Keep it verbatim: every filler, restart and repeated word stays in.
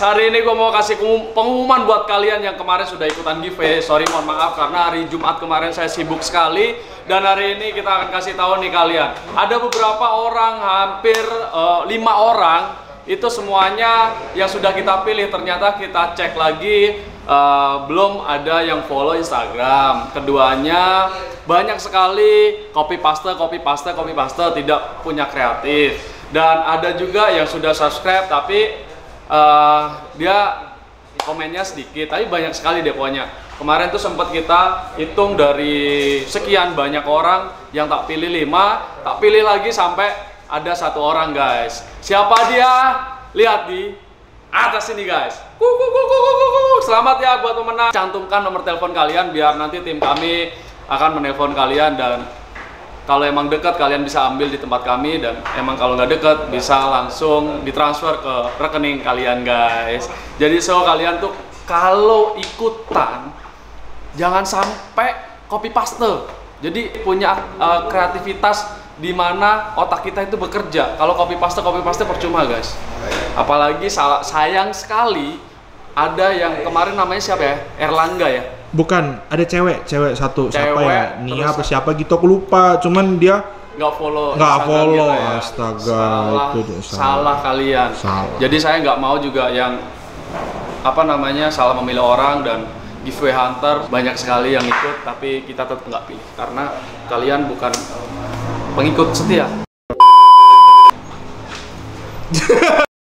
Hari ini gue mau kasih pengumuman buat kalian yang kemarin sudah ikutan giveaway. Sorry, mohon maaf karena hari Jumat kemarin saya sibuk sekali. Dan hari ini kita akan kasih tahu nih kalian. Ada beberapa orang, hampir uh, lima orang. Itu semuanya yang sudah kita pilih. Ternyata kita cek lagi, uh, belum ada yang follow Instagram. Keduanya banyak sekali copy paste, copy paste, copy paste, tidak punya kreatif. Dan ada juga yang sudah subscribe tapi Uh, dia komennya sedikit, tapi banyak sekali deh pokoknya. Kemarin tuh sempat kita hitung dari sekian banyak orang yang tak pilih lima, tak pilih lagi sampai ada satu orang guys. Siapa dia? Lihat di atas ini guys. Selamat ya buat pemenang. Cantumkan nomor telepon kalian biar nanti tim kami akan menelpon kalian, dan kalau emang dekat kalian bisa ambil di tempat kami, dan emang kalau nggak dekat bisa langsung ditransfer ke rekening kalian guys. Jadi so kalian tuh kalau ikutan jangan sampai copy paste. Jadi punya uh, kreativitas di mana otak kita itu bekerja. Kalau copy paste copy paste percuma guys. Apalagi sayang sekali ada yang kemarin namanya siapa ya? Erlangga ya? Bukan, ada cewek, cewek satu, cewek, siapa ya? Nia apa siapa gitu, aku lupa. Cuman dia nggak follow, nggak follow, ya. Astaga, salah, itu salah. salah kalian. Salah. Jadi saya nggak mau juga yang apa namanya salah memilih orang, dan giveaway hunter banyak sekali yang ikut, tapi kita tetap nggak pilih karena kalian bukan pengikut setia.